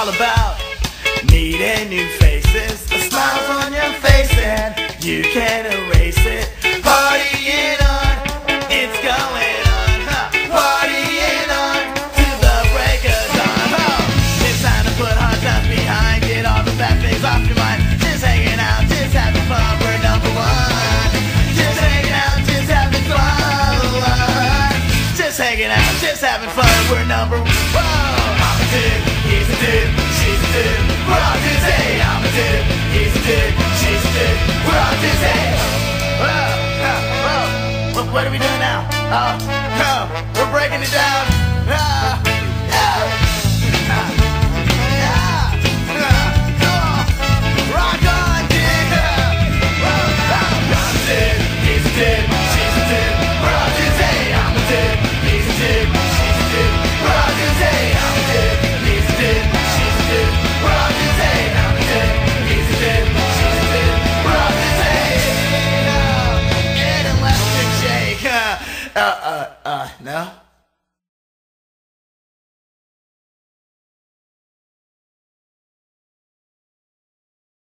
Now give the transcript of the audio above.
all about meeting new faces, a smile's on your face and you can't erase it. Partying on, it's going on, huh? Partying on to the break of dawn, huh? It's time to put hard times behind, get all the bad things off your mind. Just hanging out, just having fun, we're number one. Just hanging out, just having fun. Just hanging out, just having fun, we're number one. I'm a dude, he's a dude, she's a dude, we're all dudes, hey. I'm a dude, he's a dude, she's a dude, we're all dudes, hey. What are we doing now? We're breaking it down.